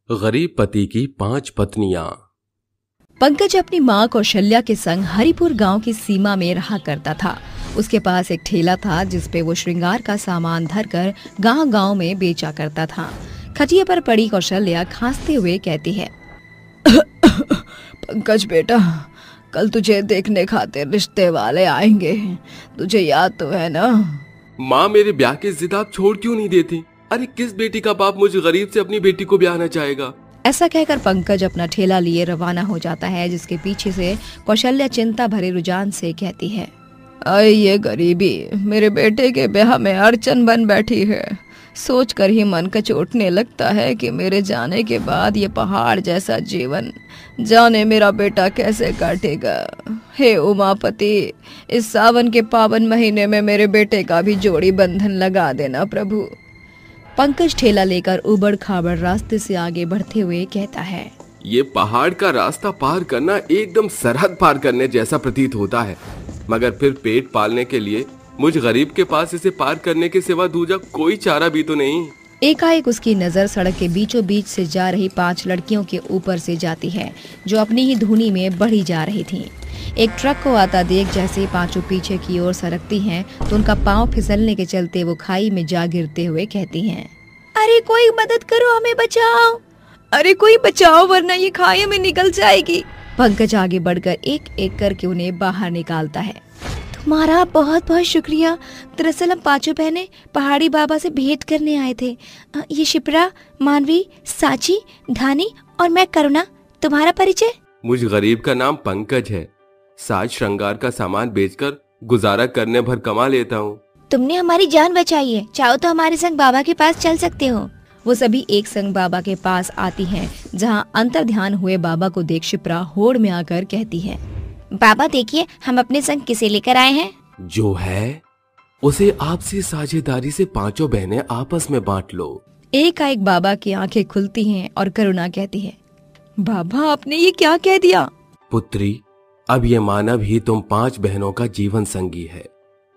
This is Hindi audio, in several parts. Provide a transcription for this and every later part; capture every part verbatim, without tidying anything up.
गरीब पति की पांच पत्नियां। पंकज अपनी माँ कौशल्या के संग हरिपुर गांव की सीमा में रहा करता था। उसके पास एक ठेला था जिसपे वो श्रृंगार का सामान धरकर गांव-गांव में बेचा करता था। खटिया पर पड़ी कौशल्या खांसते हुए कहती है, पंकज बेटा, कल तुझे देखने खातिर रिश्ते वाले आएंगे, तुझे याद तो है ना? माँ, मेरे ब्याह की जिद आप छोड़ क्यों नहीं देती? अरे किस बेटी का बाप मुझ गरीब से अपनी बेटी को ब्याहना चाहेगा? ऐसा कहकर पंकज अपना ठेला लिए रवाना हो जाता है, जिसके पीछे से कौशल्या चिंता भरे रुझान से कहती है, अरे ये गरीबी मेरे बेटे के ब्याह में अड़चन बन बैठी है। सोच कर ही मन कचोटने लगता है कि मेरे जाने के बाद ये पहाड़ जैसा जीवन जाने मेरा बेटा कैसे काटेगा। हे उमापति, इस सावन के पावन महीने में मेरे बेटे का भी जोड़ी बंधन लगा देना प्रभु। पंकज ठेला लेकर उबड़ खाबड़ रास्ते से आगे बढ़ते हुए कहता है, ये पहाड़ का रास्ता पार करना एकदम सरहद पार करने जैसा प्रतीत होता है, मगर फिर पेट पालने के लिए मुझ गरीब के पास इसे पार करने के सिवा दूजा कोई चारा भी तो नहीं। एकाएक उसकी नजर सड़क के बीचों बीच से जा रही पांच लड़कियों के ऊपर से जाती है, जो अपनी ही धुनी में बढ़ी जा रही थीं। एक ट्रक को आता देख जैसे ही पांचों पीछे की ओर सरकती हैं, तो उनका पांव फिसलने के चलते वो खाई में जा गिरते हुए कहती हैं, अरे कोई मदद करो, हमें बचाओ, अरे कोई बचाओ वरना ये खाई में निकल जाएगी। पंकज आगे बढ़कर एक एक करके उन्हें बाहर निकालता है। तुम्हारा बहुत बहुत शुक्रिया। दरअसल हम पांचों बहनें पहाड़ी बाबा से भेंट करने आए थे। ये शिप्रा, मानवी, साची, धानी और मैं करुणा। तुम्हारा परिचय? मुझ गरीब का नाम पंकज है। साज श्रृंगार का सामान बेचकर गुजारा करने भर कमा लेता हूँ। तुमने हमारी जान बचाई है, चाहो तो हमारे संग बाबा के पास चल सकते हो। वो सभी एक संग बाबा के पास आती हैं, जहाँ अंतर ध्यान हुए बाबा को देख शिप्रा होड़ में आकर कहती है, बाबा देखिए, हम अपने संग किसे लेकर आए हैं? जो है उसे आपसी साझेदारी से पांचों बहनें आपस में बांट लो। एकाएक बाबा की आंखें खुलती हैं और करुणा कहती है, बाबा आपने ये क्या कह दिया? पुत्री, अब ये मानव ही तुम पांच बहनों का जीवन संगी है।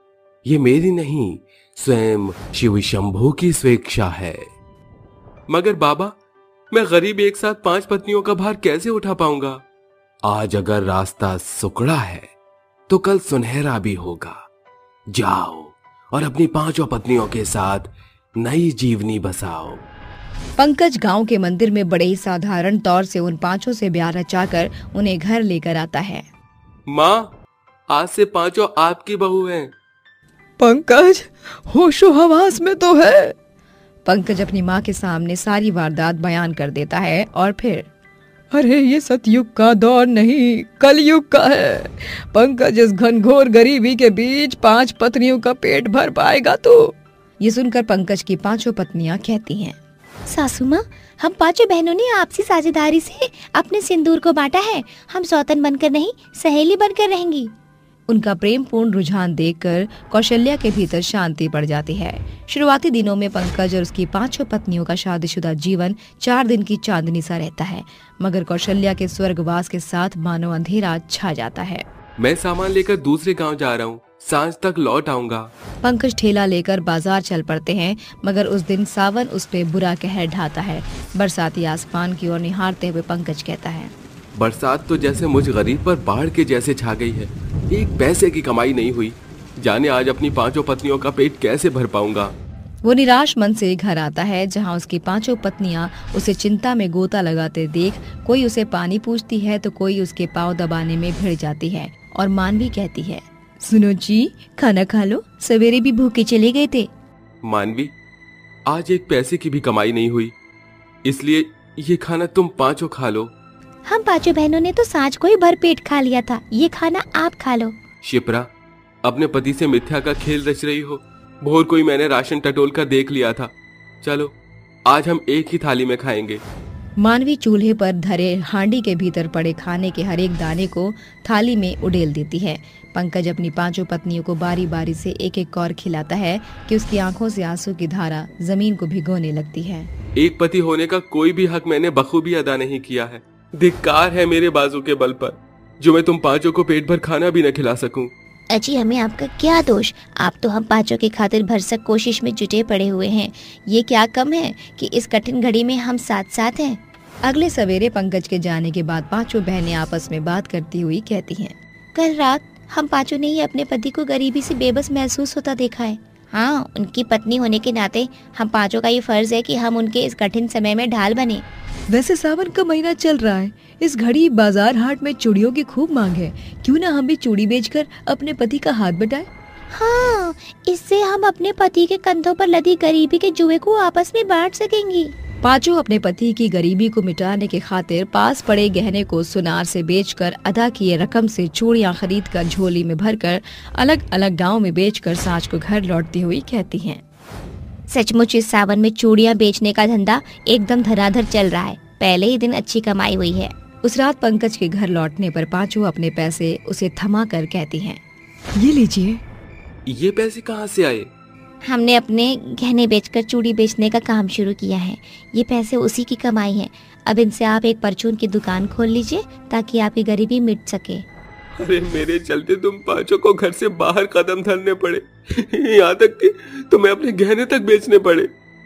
ये मेरी नहीं, स्वयं शिव शंभू की स्वेच्छा है। मगर बाबा, मैं गरीब एक साथ पांच पत्नियों का भार कैसे उठा पाऊंगा? आज अगर रास्ता सुकड़ा है तो कल सुनहरा भी होगा। जाओ और अपनी पांचों पत्नियों के साथ नई जीवनी बसाओ। पंकज गांव के मंदिर में बड़े ही साधारण तौर से उन पांचों से ब्याह रचाकर उन्हें घर लेकर आता है। माँ, आज से पांचों आपकी बहू हैं। पंकज होशो हवास में तो है। पंकज अपनी माँ के सामने सारी वारदात बयान कर देता है और फिर, अरे ये सतयुग का दौर नहीं, कलयुग का है। पंकज इस घनघोर गरीबी के बीच पांच पत्नियों का पेट भर पाएगा तो? ये सुनकर पंकज की पांचों पत्नियां कहती हैं, सासू माँ, हम पांचों बहनों ने आपसी साझेदारी से अपने सिंदूर को बांटा है। हम सौतन बनकर नहीं, सहेली बनकर रहेंगी। उनका प्रेम पूर्ण रुझान देखकर कौशल्या के भीतर शांति पड़ जाती है। शुरुआती दिनों में पंकज और उसकी पांचों पत्नियों का शादीशुदा जीवन चार दिन की चांदनी सा रहता है, मगर कौशल्या के स्वर्गवास के साथ मानो अंधेरा छा जाता है। मैं सामान लेकर दूसरे गांव जा रहा हूँ, सांझ तक लौट आऊंगा। पंकज ठेला लेकर बाजार चल पड़ते हैं, मगर उस दिन सावन उस पे बुरा कहर ढाता है। बरसाती आसमान की ओर निहारते हुए पंकज कहता है, बरसात तो जैसे मुझ गरीब पर बाढ़ के जैसे छा गई है। एक पैसे की कमाई नहीं हुई, जाने आज अपनी पांचों पत्नियों का पेट कैसे भर पाऊंगा। वो निराश मन से घर आता है, जहाँ उसकी पांचों पत्नियां उसे चिंता में गोता लगाते देख कोई उसे पानी पूछती है तो कोई उसके पाँव दबाने में भिड़ जाती है। और मानवी कहती है, सुनो जी, खाना खा लो, सवेरे भी भूखे चले गए थे। मानवी, आज एक पैसे की भी कमाई नहीं हुई, इसलिए ये खाना तुम पांचों खा लो। हम पांचों बहनों ने तो सांझ को ही भर पेट खा लिया था, ये खाना आप खा लो। शिप्रा, अपने पति से मिथ्या का खेल रच रही हो। भोर कोई मैंने राशन टटोल कर देख लिया था। चलो आज हम एक ही थाली में खाएंगे। मानवी चूल्हे पर धरे हांडी के भीतर पड़े खाने के हर एक दाने को थाली में उड़ेल देती है। पंकज अपनी पांचों पत्नियों को बारी बारी से एक एक कौर खिलाता है कि उसकी आंखों से आंसू की धारा जमीन को भिगोने लगती है। एक पति होने का कोई भी हक मैंने बखूबी अदा नहीं किया है। धिक्कार है मेरे बाजू के बल पर, जो मैं तुम पांचों को पेट भर खाना भी न खिला सकूं। अजी, हमें आपका क्या दोष? आप तो हम पांचों की खातिर भरसक कोशिश में जुटे पड़े हुए हैं। ये क्या कम है कि इस कठिन घड़ी में हम साथ साथ हैं। अगले सवेरे पंकज के जाने के बाद पांचों बहनें आपस में बात करती हुई कहती हैं, कल रात हम पांचों ने ही अपने पति को गरीबी से बेबस महसूस होता देखा है। हाँ, उनकी पत्नी होने के नाते हम पांचों का ये फर्ज है कि हम उनके इस कठिन समय में ढाल बने। वैसे सावन का महीना चल रहा है, इस घड़ी बाजार हाट में चूड़ियों की खूब मांग है, क्यों ना हम भी चूड़ी बेचकर अपने पति का हाथ बटाएं? हाँ, इससे हम अपने पति के कंधों पर लदी गरीबी के जुए को आपस में बांट सकेंगी। पांचों अपने पति की गरीबी को मिटाने के खातिर पास पड़े गहने को सुनार से बेचकर अदा किए रकम से चूड़ियां खरीदकर झोली में भरकर अलग अलग गांव में बेचकर साँझ को घर लौटती हुई कहती हैं, सचमुच इस सावन में चूड़ियां बेचने का धंधा एकदम धनाधर चल रहा है। पहले ही दिन अच्छी कमाई हुई है। उस रात पंकज के घर लौटने पर पांचों अपने पैसे उसे थमा कर कहती हैं, ये लीजिए। ये पैसे कहाँ से आए? हमने अपने गहने बेचकर चूड़ी बेचने का काम शुरू किया है। ये पैसे उसी की कमाई है। अब इनसे आप एक परचून की दुकान खोल लीजिए ताकि आपकी गरीबी मिट सके। अरे मेरे चलते तुम पांचों को घर से बाहर कदम धरने पड़े, यहाँ तक कि तुम्हें अपने गहने तक बेचने पड़े।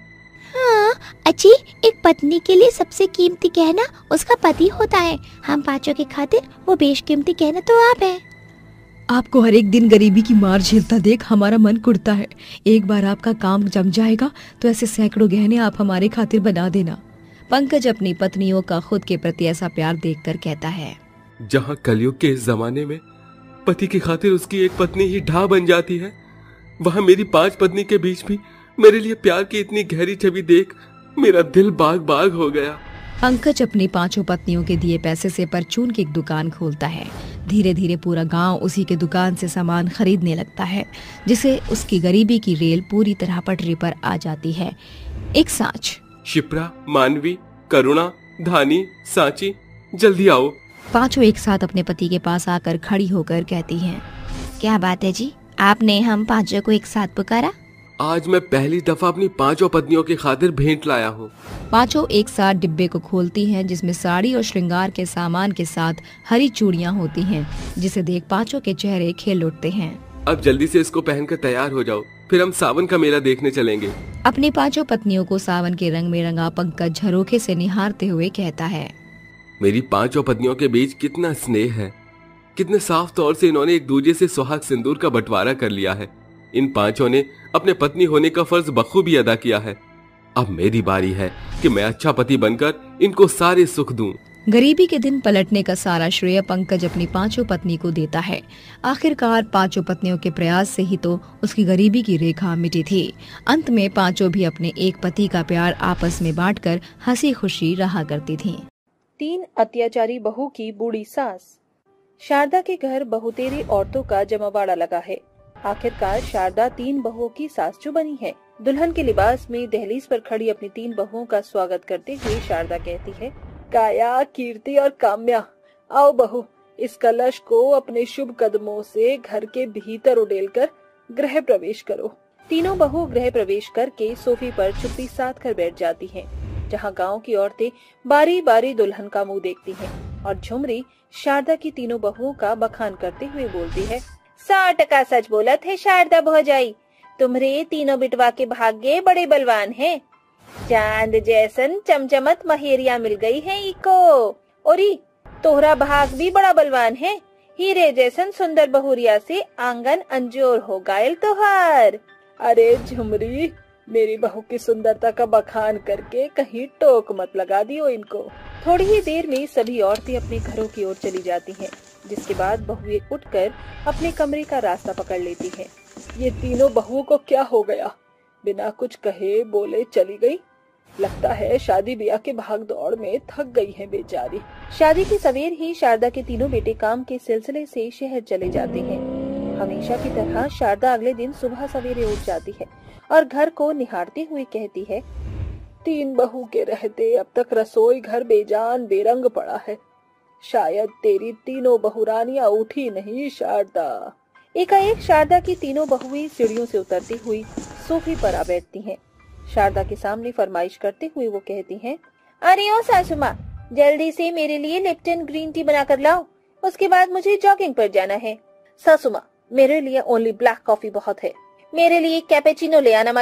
हाँ अच्छी, एक पत्नी के लिए सबसे कीमती गहना उसका पति होता है। हम पांचों की खातिर वो बेशकीमती गहना तो आप है। आपको हर एक दिन गरीबी की मार झेलता देख हमारा मन कुड़ता है। एक बार आपका काम जम जाएगा तो ऐसे सैकड़ों गहने आप हमारे खातिर बना देना। पंकज अपनी पत्नियों का खुद के प्रति ऐसा प्यार देखकर कहता है, जहाँ कलयुग के इस जमाने में पति की खातिर उसकी एक पत्नी ही ढाह बन जाती है, वहाँ मेरी पांच पत्नी के बीच भी मेरे लिए प्यार की इतनी गहरी छवि देख मेरा दिल बाग बाग हो गया। पंकज अपनी पांचों पत्नियों के दिए पैसे से परचून की एक दुकान खोलता है। धीरे धीरे पूरा गांव उसी के दुकान से सामान खरीदने लगता है, जिसे उसकी गरीबी की रेल पूरी तरह पटरी पर आ जाती है। एक सांच, शिप्रा, मानवी, करुणा, धानी, सांची, जल्दी आओ। पांचों एक साथ अपने पति के पास आकर खड़ी होकर कहती हैं, क्या बात है जी, आपने हम पांचों को एक साथ पुकारा? आज मैं पहली दफा अपनी पांचों पत्नियों की खातिर भेंट लाया हूँ। पांचों एक साथ डिब्बे को खोलती हैं, जिसमें साड़ी और श्रृंगार के सामान के साथ हरी चूड़ियाँ होती हैं, जिसे देख पांचों के चेहरे खिल उठते हैं। अब जल्दी से इसको पहनकर तैयार हो जाओ, फिर हम सावन का मेला देखने चलेंगे। अपनी पांचों पत्नियों को सावन के रंग में रंगा पंकज झरोखे से निहारते हुए कहता है, मेरी पांचों पत्नियों के बीच कितना स्नेह है, कितने साफ तौर से इन्होंने एक दूसरे से सुहाग सिंदूर का बंटवारा कर लिया है। इन पांचों ने अपने पत्नी होने का फर्ज बखूबी अदा किया है। अब मेरी बारी है कि मैं अच्छा पति बनकर इनको सारे सुख दूं। गरीबी के दिन पलटने का सारा श्रेय पंकज अपनी पांचों पत्नी को देता है। आखिरकार पांचों पत्नियों के प्रयास से ही तो उसकी गरीबी की रेखा मिटी थी। अंत में पांचों भी अपने एक पति का प्यार आपस में बांटकर हंसी खुशी रहा करती थीं। तीन अत्याचारी बहू की बूढ़ी सास। शारदा के घर बहुतेरी औरतों का जमावाड़ा लगा है। आखिरकार शारदा तीन बहुओं की सास जो बनी है। दुल्हन के लिबास में दहलीज पर खड़ी अपनी तीन बहुओं का स्वागत करते हुए शारदा कहती है, काया, कीर्ति और काम्या, आओ बहू, इस कलश को अपने शुभ कदमों से घर के भीतर उड़ेलकर गृह प्रवेश करो। तीनों बहू गृह प्रवेश करके सोफे पर चुप्पी साध कर बैठ जाती हैं, जहाँ गांव की औरतें बारी बारी दुल्हन का मुंह देखती हैं और झुमरी शारदा की तीनों बहुओं का बखान करते हुए बोलती है, सौ टका सच बोला थे शारदा भौजाई, तुम्हारे तीनों बिटवा के भाग्य बड़े बलवान हैं। चांद जैसन चमचमत महेरिया मिल गई है इको, और तोहरा भाग भी बड़ा बलवान है। हीरे जैसन सुंदर बहुरिया से आंगन अंजोर हो गायल तोहार। अरे झुमरी, मेरी बहू की सुंदरता का बखान करके कहीं टोक मत लगा दियो इनको। थोड़ी ही देर में सभी औरतें अपने घरों की ओर चली जाती हैं, जिसके बाद बहुएं उठकर अपने कमरे का रास्ता पकड़ लेती हैं। ये तीनों बहुओं को क्या हो गया, बिना कुछ कहे बोले चली गई। लगता है शादी ब्याह के भाग दौड़ में थक गई है बेचारी। शादी की सवेर ही शारदा के तीनों बेटे काम के सिलसिले से शहर चले जाते हैं। हमेशा की तरह शारदा अगले दिन सुबह सवेरे उठ जाती है और घर को निहारते हुए कहती है, तीन बहू के रहते अब तक रसोई घर बेजान बेरंग पड़ा है। शायद तेरी तीनों बहुरानियां उठी नहीं शारदा। एकाएक शारदा की तीनों बहुएं सीढ़ियों से उतरती हुई सोफे पर आ बैठती हैं। शारदा के सामने फरमाइश करते हुए वो कहती हैं, अरे ओ सासू माँ, जल्दी से मेरे लिए लिप्टन ग्रीन टी बना कर लाओ, उसके बाद मुझे जॉगिंग पर जाना है। सासू माँ, मेरे लिए ओनली ब्लैक कॉफी बहुत है, मेरे लिए कैपेचिनो ले आना माँ जी।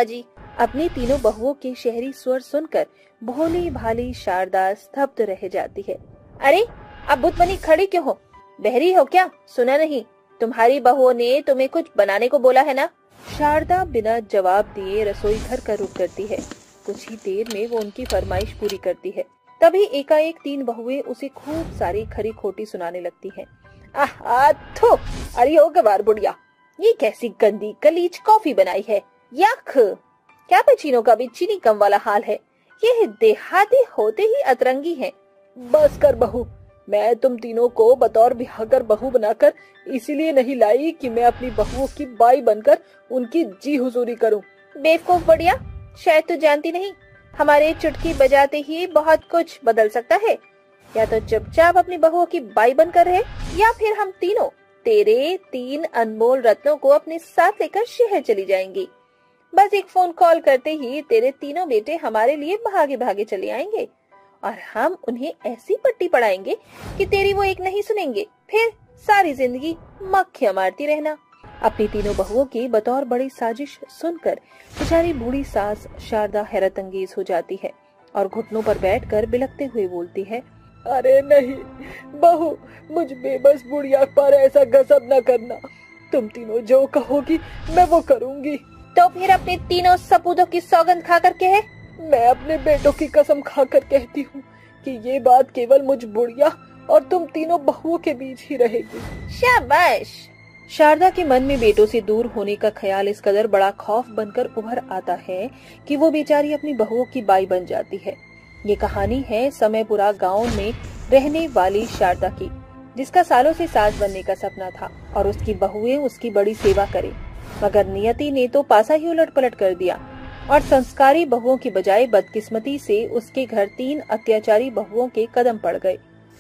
अपनी तीनों बहुओं के शहरी स्वर सुनकर भोली भाली शारदा स्तब्ध रह जाती है। अरे अब बुत बनी खड़ी क्यों हो? बहरी हो क्या? सुना नहीं? तुम्हारी बहुओं ने तुम्हें कुछ बनाने को बोला है ना? शारदा बिना जवाब दिए रसोई घर का रुख करती है। कुछ ही देर में वो उनकी फरमाइश पूरी करती है। तभी एकाएक तीन बहुएं उसे खूब सारी खरी खोटी सुनाने लगती हैं। आहा थो, अरे ओ गवार बुढ़िया, ये कैसी गंदी गलीच कॉफी बनाई है, यख! क्या पचीनों का भी चीनी कम वाला हाल है, ये देहाती होते ही अतरंगी हैं। बस कर बहू, मैं तुम तीनों को बतौर बिहाकर बहू बनाकर इसीलिए नहीं लाई कि मैं अपनी बहुओं की बाई बनकर उनकी जी हुजूरी करूं। बेवकूफ बढ़िया, शायद तू जानती नहीं, हमारे चुटकी बजाते ही बहुत कुछ बदल सकता है। या तो चुपचाप अपनी बहुओं की बाई बनकर रहे, या फिर हम तीनों तेरे तीन अनमोल रत्नों को अपने साथ लेकर शहर चली जाएंगी। बस एक फोन कॉल करते ही तेरे तीनों बेटे हमारे लिए भागे भागे चले आएंगे और हम उन्हें ऐसी पट्टी पड़ाएंगे कि तेरी वो एक नहीं सुनेंगे, फिर सारी जिंदगी मक्खियां मारती रहना। अपनी तीनों बहुओं की बतौर बड़ी साजिश सुनकर बेचारी बूढ़ी सास शारदा हैरत अंगेज हो जाती है और घुटनों पर बैठकर बिलखते हुए बोलती है, अरे नहीं बहू, मुझ बेबस बुढ़िया पर ऐसा गजब न करना। तुम तीनों जो कहोगी मैं वो करूंगी। तो फिर अपने तीनों सपूतों की सौगंध खा कर कहे? मैं अपने बेटों की कसम खाकर कहती हूँ कि ये बात केवल मुझ बुढ़िया और तुम तीनों बहुओं के बीच ही रहेगी। शाबाश। शारदा के मन में बेटों से दूर होने का ख्याल इस कदर बड़ा खौफ बनकर उभर आता है कि वो बेचारी अपनी बहुओं की बाई बन जाती है। ये कहानी है समयपुरा गांव में रहने वाली शारदा की, जिसका सालों से सास बनने का सपना था और उसकी बहुएं उसकी बड़ी सेवा करें, मगर नियति ने तो पासा ही उलट पलट कर दिया और संस्कारी बहुओं की बजाय बदकिस्मती से उसके घर तीन अत्याचारी बहुओं के कदम पड़ गए।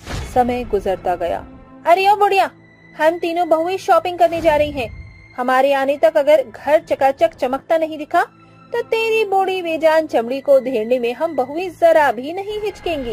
समय गुजरता गया। अरे ओ बुढ़िया, हम तीनों बहुएं शॉपिंग करने जा रही हैं। हमारे आने तक अगर घर चकाचक चमकता नहीं दिखा तो तेरी बूढ़ी बेजान चमड़ी को उधेड़ने में हम बहुएं जरा भी नहीं हिचकेंगी।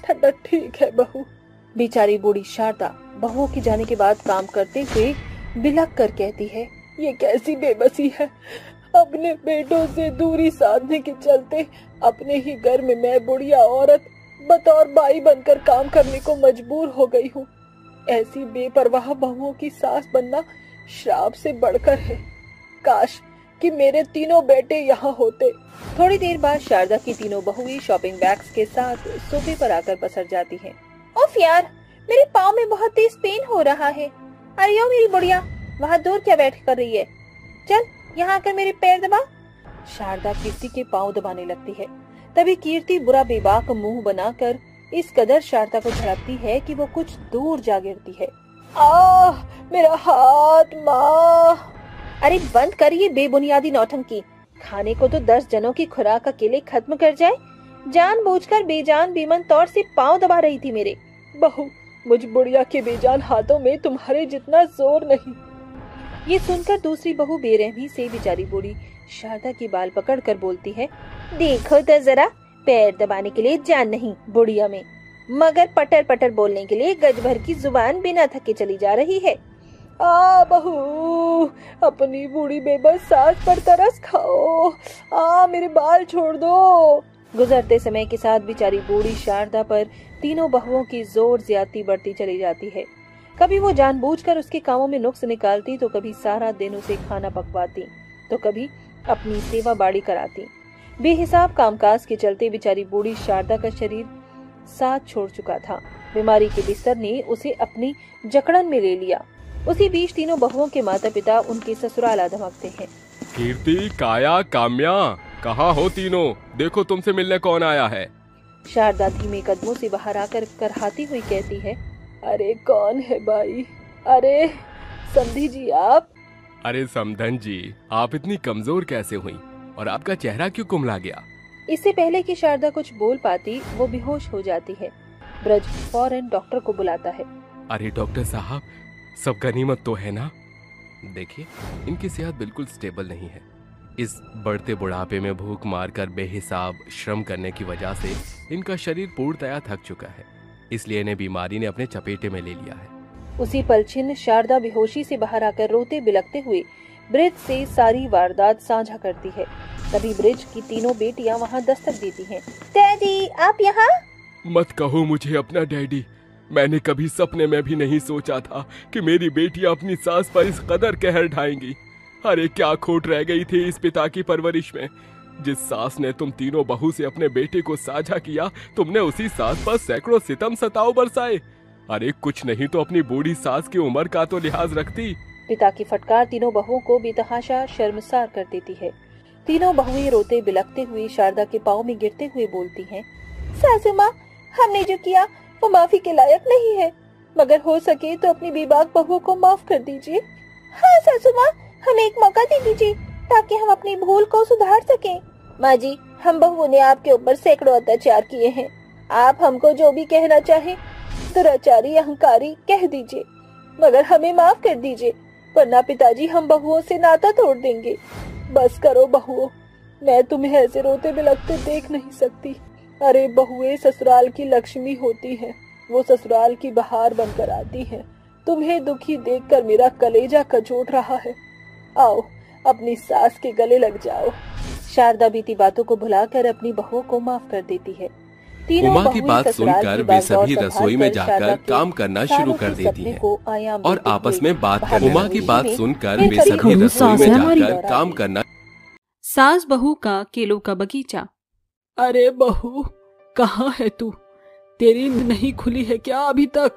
ठीक है बहू। बेचारी बूढ़ी शारदा बहुओं के जाने के बाद काम करते हुए बिलख कर कहती है, ये कैसी बेबसी है। अपने बेटों से दूरी साधने के चलते अपने ही घर में मैं बुढ़िया औरत बतौर बाई बनकर काम करने को मजबूर हो गई हूँ। ऐसी बेपरवाह बहुओं की सास बनना श्राप से बढ़कर है। काश कि मेरे तीनों बेटे यहाँ होते। थोड़ी देर बाद शारदा की तीनों बहुएं शॉपिंग बैग्स के साथ सोफे पर आकर पसर जाती हैं। उफ यार, मेरे पाँव में बहुत तेज पेन हो रहा है। अरे ओ मेरी बुढ़िया, वहाँ दूर क्या बैठ कर रही है? चल यहाँ आकर मेरे पैर दबा। शारदा कीर्ति के पाँव दबाने लगती है। तभी कीर्ति बुरा बेबाक मुंह बनाकर इस कदर शारदा को झड़कती है कि वो कुछ दूर जा गिरती है। आह मेरा हाथ माँ। अरे बंद कर ये बेबुनियादी नौटंकी। खाने को तो दस जनों की खुराक अकेले खत्म कर जाए, जानबूझकर बेजान बेमन तौर से पाँव दबा रही थी मेरे। बहू, मुझ बुढ़िया के बेजान हाथों में तुम्हारे जितना जोर नहीं। ये सुनकर दूसरी बहू बेरहमी से बेचारी बूढ़ी शारदा की बाल पकड़ कर बोलती है, देखो तो जरा, पैर दबाने के लिए जान नहीं बुढ़िया में, मगर पटर पटर बोलने के लिए गज भर की जुबान बिना थके चली जा रही है। आ बहू, अपनी बूढ़ी बेबस सास पर तरस खाओ। आ मेरे बाल छोड़ दो। गुजरते समय के साथ बेचारी बूढ़ी शारदा पर तीनों बहुओं की जोर ज्यादती बढ़ती चली जाती है। कभी वो जानबूझकर उसके कामों में नुक्स निकालती, तो कभी सारा दिन उसे खाना पकवाती, तो कभी अपनी सेवा बाड़ी कराती। बेहिसाब कामकाज के चलते बेचारी बूढ़ी शारदा का शरीर साथ छोड़ चुका था। बीमारी के बिस्तर ने उसे अपनी जकड़न में ले लिया। उसी बीच तीनों बहुओं के माता पिता उनके ससुराल आ धमकते हैं। कीर्ति, काया, काम्या, कहाँ हो तीनों? देखो तुमसे मिलने कौन आया है। शारदा धीमे कदमों से बाहर आकर करहाती हुई कहती है, अरे कौन है भाई? अरे समधी जी आप? अरे समधन जी, आप इतनी कमजोर कैसे हुई और आपका चेहरा क्यों कुमला गया? इससे पहले कि शारदा कुछ बोल पाती, वो बेहोश हो जाती है। ब्रज फौरन डॉक्टर को बुलाता है। अरे डॉक्टर साहब, सब गनीमत तो है ना? देखिए, इनकी सेहत बिल्कुल स्टेबल नहीं है। इस बढ़ते बुढ़ापे में भूख मारकर बेहिसाब श्रम करने की वजह से इनका शरीर पूर्णतया थक चुका है, इसलिए इन्हें बीमारी ने अपने चपेटे में ले लिया है। उसी पल छिन्न शारदा बेहोशी से बाहर आकर रोते बिलखते हुए ब्रिज से सारी वारदात साझा करती है। तभी ब्रिज की तीनों बेटियां वहां दस्तक देती हैं। डैडी, आप यहाँ? मत कहो मुझे अपना डैडी। मैंने कभी सपने में भी नहीं सोचा था कि मेरी बेटियां अपनी सास पर इस कदर कहर ढाएंगी। अरे क्या खोट रह गई थी इस पिता की परवरिश में। जिस सास ने तुम तीनों बहू से अपने बेटे को साझा किया, तुमने उसी सास पर सैकड़ों सितम सताव बरसाए। अरे कुछ नहीं तो अपनी बूढ़ी सास की उम्र का तो लिहाज रखती। पिता की फटकार तीनों बहुओं को बेतहाशा शर्मसार कर देती है। तीनों बहुएं रोते बिलखते हुए शारदा के पाँव में गिरते हुए बोलती हैं, सासू माँ, हमने जो किया वो माफी के लायक नहीं है, मगर हो सके तो अपनी बेबाक बहुओं को माफ कर दीजिए। हाँ सासू माँ, हमें एक मौका दे दीजिए ताकि हम अपनी भूल को सुधार सकें। माँ जी, हम बहुओं ने आपके ऊपर सैकड़ों अत्याचार किए हैं। आप हमको जो भी कहना चाहे, दुराचारी अहंकारी कह दीजिए, मगर हमें माफ कर दीजिए, वरना पिताजी हम बहुओं से नाता तोड़ देंगे। बस करो बहुओं, मैं तुम्हें ऐसे रोते बिलखते देख नहीं सकती। अरे बहुएं ससुराल की लक्ष्मी होती हैं, वो ससुराल की बहार बनकर आती हैं। तुम्हें दुखी देखकर मेरा कलेजा कचोट रहा है। आओ अपनी सास के गले लग जाओ। शारदा बीती बातों को भुलाकर अपनी बहुओं को माफ कर देती है। उमा की बात सुनकर वे सभी रसोई में जाकर काम करना शुरू कर देती हैं और आपस में बात करने उमा की बात सुनकर वे सभी रसोई में जाकर काम करना। सास बहू का केलों का बगीचा। अरे बहू, कहाँ है तू? तेरी नींद नहीं खुली है क्या अभी तक?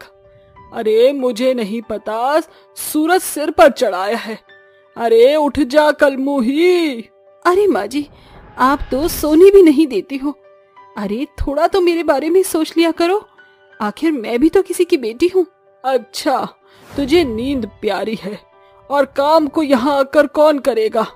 अरे मुझे नहीं पता, सूरज सिर पर चढ़ाया है। अरे उठ जा कलमुही। अरे माँ जी, आप तो सोने भी नहीं देती हो। अरे थोड़ा तो मेरे बारे में सोच लिया करो, आखिर मैं भी तो किसी की बेटी हूँ। अच्छा, तुझे नींद प्यारी है और काम को यहाँ आकर कौन करेगा?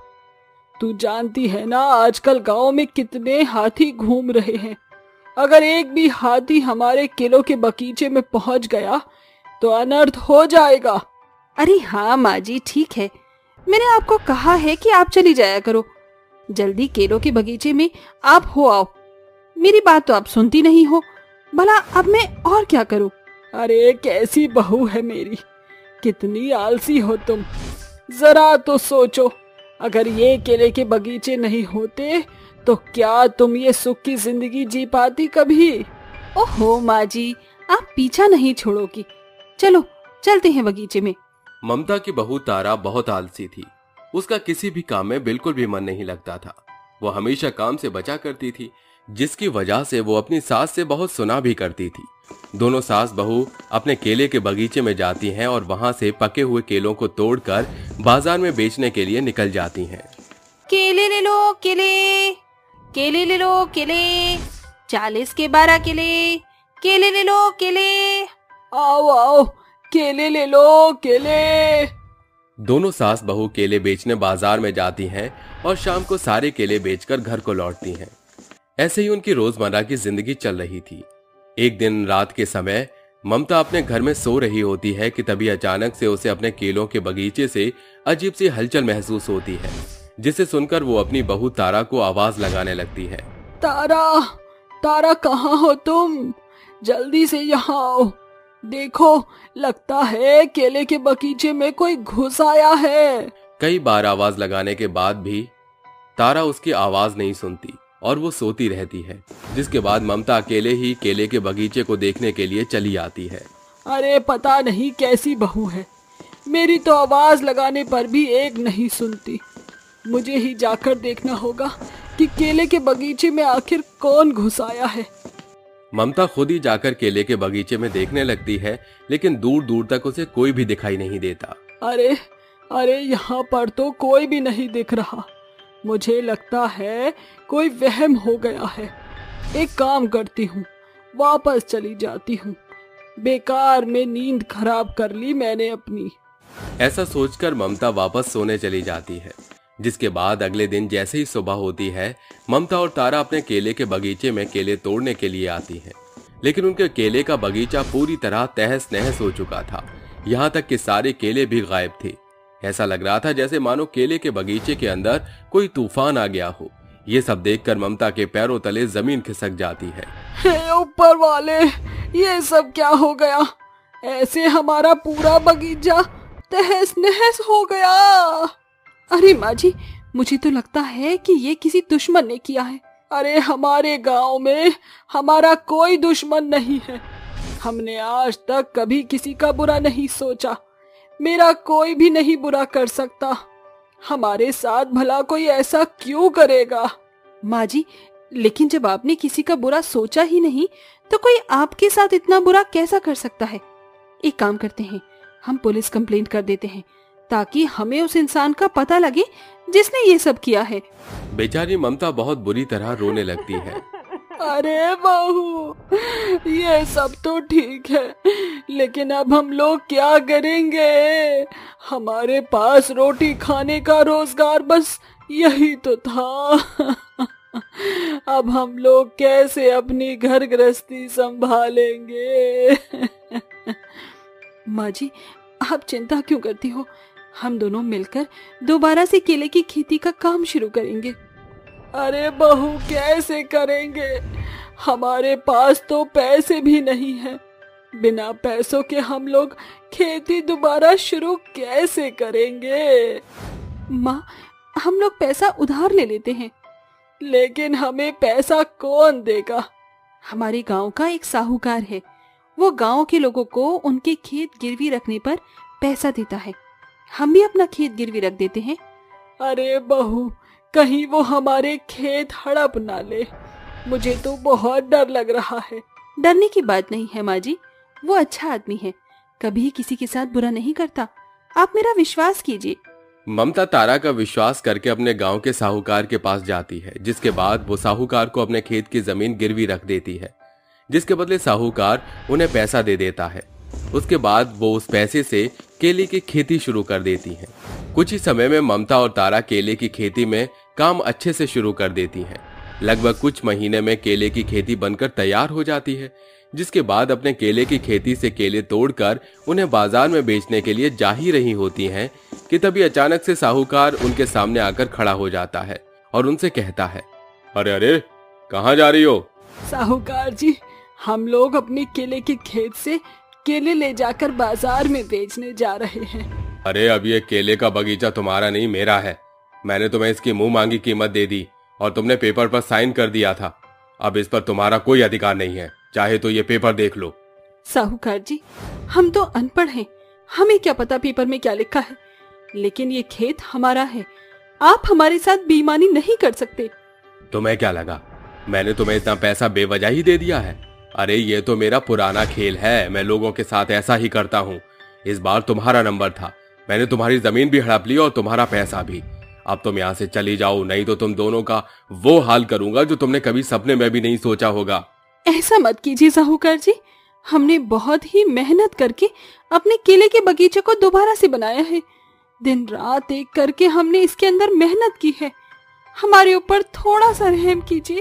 तू जानती है ना आजकल गांव में कितने हाथी घूम रहे हैं। अगर एक भी हाथी हमारे केलों के बगीचे में पहुंच गया तो अनर्थ हो जाएगा। अरे हाँ माँ जी, ठीक है, मैंने आपको कहा है कि आप चली जाया करो। जल्दी केलों के बगीचे में आप हो आओ। मेरी बात तो आप सुनती नहीं हो। भला अब मैं और क्या करूं? अरे कैसी बहू है मेरी, कितनी आलसी हो तुम। जरा तो सोचो, अगर ये केले के बगीचे नहीं होते तो क्या तुम ये सुख की जिंदगी जी पाती कभी? ओहो माँ जी, आप पीछा नहीं छोड़ोगी। चलो चलते हैं बगीचे में। ममता की बहू तारा बहुत आलसी थी। उसका किसी भी काम में बिल्कुल भी मन नहीं लगता था। वो हमेशा काम से बचा करती थी, जिसकी वजह से वो अपनी सास से बहुत सुना भी करती थी। दोनों सास बहू अपने केले के बगीचे में जाती हैं और वहां से पके हुए केलों को तोड़कर बाजार में बेचने के लिए निकल जाती हैं। केले ले लो केले, केले ले लो केले, चालीस के बारह केले, केले ले लो केले। आओ आओ, केले ले लो केले। दोनों सास बहू केले बेचने बाजार में जाती हैं और शाम को सारे केले बेचकर घर को लौटती हैं। ऐसे ही उनकी रोजमर्रा की जिंदगी चल रही थी। एक दिन रात के समय ममता अपने घर में सो रही होती है कि तभी अचानक से उसे अपने केलों के बगीचे से अजीब सी हलचल महसूस होती है, जिसे सुनकर वो अपनी बहू तारा को आवाज लगाने लगती है। तारा, तारा कहाँ हो तुम? जल्दी से यहाँ आओ। देखो, लगता है केले के बगीचे में कोई घुस आया है। कई बार आवाज लगाने के बाद भी तारा उसकी आवाज नहीं सुनती और वो सोती रहती है, जिसके बाद ममता अकेले ही केले के बगीचे को देखने के लिए चली आती है। अरे पता नहीं कैसी बहू है, मेरी तो आवाज लगाने पर भी एक नहीं सुनती। मुझे ही जाकर देखना होगा कि केले के बगीचे में आखिर कौन घुस आया है। ममता खुद ही जाकर केले के बगीचे में देखने लगती है, लेकिन दूर दूर तक उसे कोई भी दिखाई नहीं देता। अरे अरे यहाँ पर तो कोई भी नहीं दिख रहा। मुझे लगता है कोई वहम हो गया है। एक काम करती हूँ, वापस चली जाती हूँ। बेकार में नींद खराब कर ली मैंने अपनी। ऐसा सोचकर ममता वापस सोने चली जाती है। जिसके बाद अगले दिन जैसे ही सुबह होती है, ममता और तारा अपने केले के बगीचे में केले तोड़ने के लिए आती हैं। लेकिन उनके केले का बगीचा पूरी तरह तहस नहस हो चुका था। यहाँ तक कि सारे केले भी गायब थे। ऐसा लग रहा था जैसे मानो केले के बगीचे के अंदर कोई तूफान आ गया हो। ये सब देखकर ममता के पैरों तले जमीन खिसक जाती है। हे ऊपर वाले, ये सब क्या हो गया? ऐसे हमारा पूरा बगीचा तहस नहस हो गया। अरे माँ जी, मुझे तो लगता है कि ये किसी दुश्मन ने किया है। अरे हमारे गांव में हमारा कोई दुश्मन नहीं है। हमने आज तक कभी किसी का बुरा नहीं सोचा। मेरा कोई भी नहीं बुरा कर सकता। हमारे साथ भला कोई ऐसा क्यों करेगा? माँ जी, लेकिन जब आपने किसी का बुरा सोचा ही नहीं तो कोई आपके साथ इतना बुरा कैसा कर सकता है? एक काम करते हैं, हम पुलिस कंप्लेंट कर देते हैं ताकि हमें उस इंसान का पता लगे जिसने ये सब किया है। बेचारी ममता बहुत बुरी तरह रोने लगती है। अरे बहू, ये सब तो ठीक है, लेकिन अब हम लोग क्या करेंगे? हमारे पास रोटी खाने का रोजगार बस यही तो था। अब हम लोग कैसे अपनी घर गृहस्थी संभालेंगे? माँ जी, आप चिंता क्यों करती हो? हम दोनों मिलकर दोबारा से केले की खेती का काम शुरू करेंगे। अरे बहू, कैसे करेंगे? हमारे पास तो पैसे भी नहीं हैं। बिना पैसों के हम लोग खेती दोबारा शुरू कैसे करेंगे? माँ, हम लोग पैसा उधार ले लेते हैं। लेकिन हमें पैसा कौन देगा? हमारे गांव का एक साहूकार है, वो गांव के लोगों को उनके खेत गिरवी रखने पर पैसा देता है। हम भी अपना खेत गिरवी रख देते हैं। अरे बहू, कहीं वो हमारे खेत हड़प ना ले। मुझे तो बहुत डर लग रहा है। डरने की बात नहीं है माँ जी, वो अच्छा आदमी है, कभी किसी के साथ बुरा नहीं करता। आप मेरा विश्वास कीजिए। ममता तारा का विश्वास करके अपने गांव के साहूकार के पास जाती है, जिसके बाद वो साहूकार को अपने खेत की जमीन गिरवी रख देती है, जिसके बदले साहूकार उन्हें पैसा दे देता है। उसके बाद वो उस पैसे से केले की खेती शुरू कर देती हैं। कुछ ही समय में ममता और तारा केले की खेती में काम अच्छे से शुरू कर देती हैं। लगभग कुछ महीने में केले की खेती बनकर तैयार हो जाती है, जिसके बाद अपने केले की खेती से केले तोड़कर उन्हें बाजार में बेचने के लिए जा ही रही होती हैं कि तभी अचानक से साहूकार उनके सामने आकर खड़ा हो जाता है और उनसे कहता है, अरे अरे, कहाँ जा रही हो? साहूकार जी, हम लोग अपने केले के खेत से केले ले जाकर बाजार में बेचने जा रहे हैं। अरे अब ये केले का बगीचा तुम्हारा नहीं, मेरा है। मैंने तुम्हें इसकी मुंह मांगी कीमत दे दी और तुमने पेपर पर साइन कर दिया था। अब इस पर तुम्हारा कोई अधिकार नहीं है, चाहे तो ये पेपर देख लो। साहूकार जी, हम तो अनपढ़ हैं, हमें क्या पता पेपर में क्या लिखा है, लेकिन ये खेत हमारा है। आप हमारे साथ बेईमानी नहीं कर सकते। तुम्हें क्या लगा मैंने तुम्हें इतना पैसा बेवजह ही दे दिया है? अरे ये तो मेरा पुराना खेल है, मैं लोगों के साथ ऐसा ही करता हूँ। इस बार तुम्हारा नंबर था, मैंने तुम्हारी जमीन भी हड़प ली और तुम्हारा पैसा भी। अब तुम यहाँ से चली जाओ, नहीं तो तुम दोनों का वो हाल करूंगा जो तुमने कभी सपने में भी नहीं सोचा होगा। ऐसा मत कीजिए साहूकार जी, हमने बहुत ही मेहनत करके अपने केले के बगीचे को दोबारा से बनाया है। दिन रात एक करके हमने इसके अंदर मेहनत की है। हमारे ऊपर थोड़ा सा रहम कीजिए।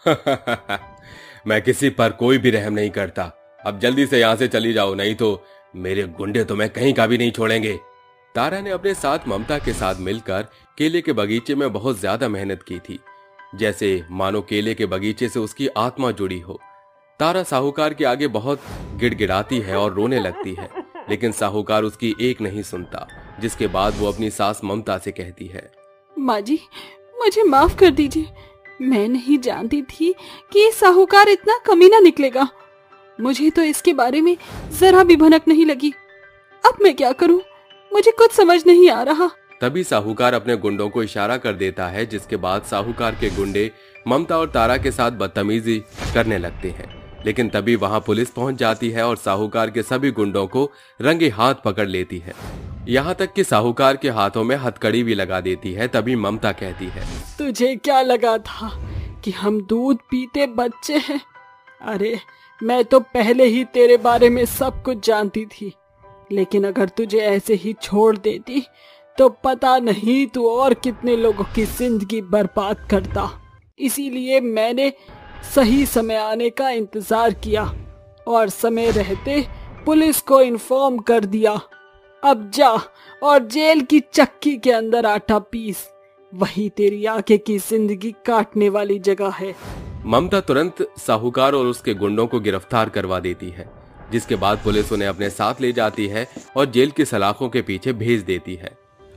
मैं किसी पर कोई भी रहम नहीं करता। अब जल्दी से यहाँ से चली जाओ, नहीं तो मेरे गुंडे तुम्हें कहीं का भी नहीं छोड़ेंगे। तारा ने अपने साथ ममता के साथ मिलकर केले के बगीचे में बहुत ज्यादा मेहनत की थी, जैसे मानो केले के बगीचे से उसकी आत्मा जुड़ी हो। तारा साहूकार के आगे बहुत गिड़गिड़ाती है और रोने लगती है, लेकिन साहूकार उसकी एक नहीं सुनता, जिसके बाद वो अपनी सास ममता से कहती है, माँ जी, मुझे माफ कर दीजिए। मैं नहीं जानती थी कि ये साहूकार इतना कमीना निकलेगा। मुझे तो इसके बारे में जरा भी भनक नहीं लगी। अब मैं क्या करूं? मुझे कुछ समझ नहीं आ रहा। तभी साहूकार अपने गुंडों को इशारा कर देता है, जिसके बाद साहूकार के गुंडे ममता और तारा के साथ बदतमीजी करने लगते हैं। लेकिन तभी वहां पुलिस पहुंच जाती है और साहूकार के सभी गुंडों को रंगे हाथ पकड़ लेती है, यहाँ तक कि साहूकार के हाथों में हथकड़ी भी लगा देती है। तभी ममता कहती है, तुझे क्या लगा था कि हम दूध पीते बच्चे हैं? अरे मैं तो पहले ही तेरे बारे में सब कुछ जानती थी, लेकिन अगर तुझे ऐसे ही छोड़ देती तो पता नहीं तू और कितने लोगों की जिंदगी बर्बाद करता। इसीलिए मैंने सही समय आने का इंतजार किया और समय रहते पुलिस को इन्फॉर्म कर दिया। अब जा और जेल की चक्की के अंदर आटा पीस, वही तेरी आगे की जिंदगी काटने वाली जगह है। ममता तुरंत साहूकार और उसके गुंडों को गिरफ्तार करवा देती है, जिसके बाद पुलिस उन्हें अपने साथ ले जाती है और जेल की सलाखों के पीछे भेज देती है।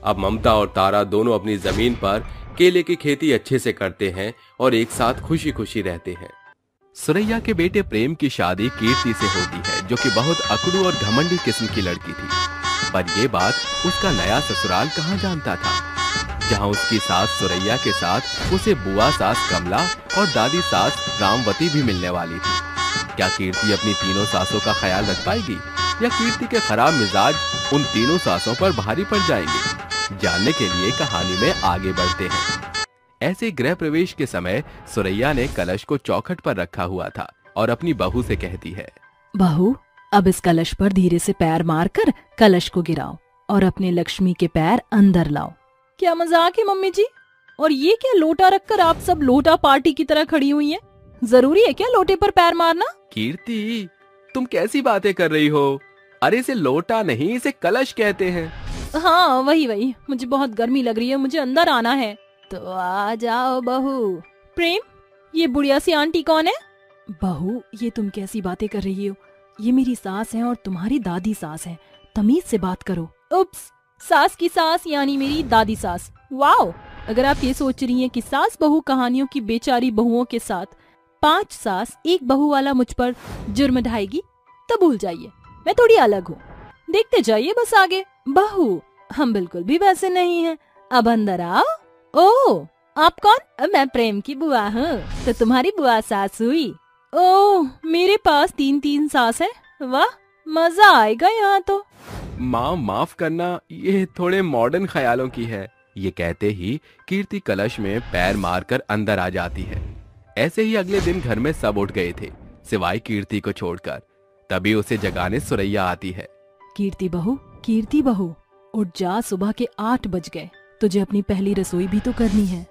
अब ममता और तारा दोनों अपनी जमीन पर केले की खेती अच्छे से करते हैं और एक साथ खुशी खुशी रहते हैं। सुरैया के बेटे प्रेम की शादी कीर्ति से होती है, जो कि बहुत अकड़ू और घमंडी किस्म की लड़की थी। पर यह बात उसका नया ससुराल कहाँ जानता था, जहाँ उसकी सास सुरैया के साथ उसे बुआ सास कमला और दादी सास रामवती भी मिलने वाली थी। क्या कीर्ति अपनी तीनों सासों का ख्याल रख पाएगी या कीर्ति के खराब मिजाज उन तीनों सासों पर भारी पड़ जाएंगे? जानने के लिए कहानी में आगे बढ़ते हैं। ऐसे गृह प्रवेश के समय सुरैया ने कलश को चौखट पर रखा हुआ था और अपनी बहू से कहती है, बहू, अब इस कलश पर धीरे से पैर मारकर कलश को गिराओ और अपने लक्ष्मी के पैर अंदर लाओ। क्या मजाक है मम्मी जी? और ये क्या लोटा रखकर आप सब लोटा पार्टी की तरह खड़ी हुई हैं? जरूरी है क्या लोटे पर पैर मारना? कीर्ति, तुम कैसी बातें कर रही हो? अरे इसे लोटा नहीं, इसे कलश कहते हैं। हाँ वही वही, मुझे बहुत गर्मी लग रही है, मुझे अंदर आना है। तो आ जाओ बहू। प्रेम, ये बुढ़िया सी आंटी कौन है? बहू, ये तुम कैसी बातें कर रही हो? ये मेरी सास है और तुम्हारी दादी सास है, तमीज से बात करो। उप्स, सास की सास यानी मेरी दादी सास। वाओ, अगर आप ये सोच रही हैं कि सास बहू कहानियों की बेचारी बहुओं के साथ पांच सास एक बहू वाला मुझ पर जुर्म ढाएगी, तो भूल जाइए, मैं थोड़ी अलग हूँ। देखते जाइए बस आगे। बहू, हम बिल्कुल भी वैसे नहीं हैं, अब अंदर आओ। ओह, आप कौन? मैं प्रेम की बुआ हूँ, तो तुम्हारी बुआ सास हुई। ओह, मेरे पास तीन तीन सास है। वाह, मजा आएगा यहाँ तो। माँ माफ करना, ये थोड़े मॉडर्न ख्यालों की है। ये कहते ही कीर्ति कलश में पैर मारकर अंदर आ जाती है। ऐसे ही अगले दिन घर में सब उठ गए थे, सिवाय कीर्ति को छोड़कर। तभी उसे जगाने सुरैया आती है। कीर्ति बहू, कीर्ति बहू, उठ जा, सुबह के आठ बज गए, तुझे अपनी पहली रसोई भी तो करनी है।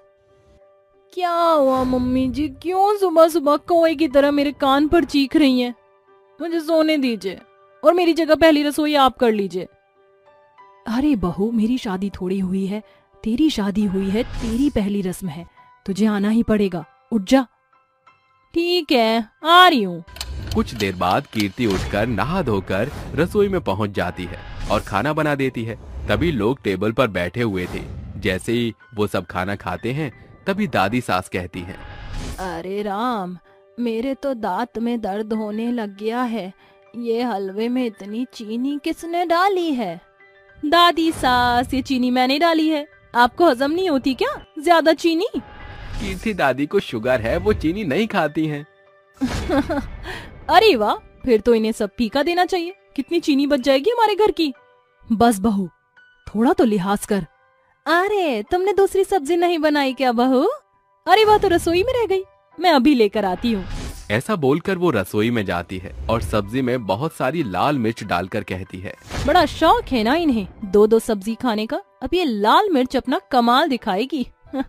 क्या हुआ मम्मी जी? क्यों सुबह सुबह कौए की तरह मेरे कान पर चीख रही हैं? मुझे सोने दीजिए और मेरी जगह पहली रसोई आप कर लीजिए। अरे बहू, मेरी शादी थोड़ी हुई है, तेरी शादी हुई है, तेरी पहली रस्म है, तुझे आना ही पड़ेगा। उठ जा। ठीक है, आ रही हूँ। कुछ देर बाद कीर्ति उठकर नहा धोकर रसोई में पहुंच जाती है और खाना बना देती है। तभी लोग टेबल पर बैठे हुए थे। जैसे ही वो सब खाना खाते हैं, तभी दादी सास कहती हैं, अरे राम, मेरे तो दांत में दर्द होने लग गया है। ये हलवे में इतनी चीनी किसने डाली है? दादी सास, ये चीनी मैंने डाली है। आपको हजम नहीं होती क्या ज्यादा चीनी? कीर्ति दादी को शुगर है, वो चीनी नहीं खाती हैं। अरे वाह, फिर तो इन्हें सब फीका देना चाहिए। कितनी चीनी बच जाएगी हमारे घर की। बस बहू, थोड़ा तो लिहाज कर। अरे तुमने दूसरी सब्जी नहीं बनाई क्या बहू? अरे वाह, तो रसोई में रह गई, मैं अभी लेकर आती हूँ। ऐसा बोलकर वो रसोई में जाती है और सब्जी में बहुत सारी लाल मिर्च डालकर कहती है, बड़ा शौक है ना इन्हें दो दो सब्जी खाने का, अब ये लाल मिर्च अपना कमाल दिखाएगी।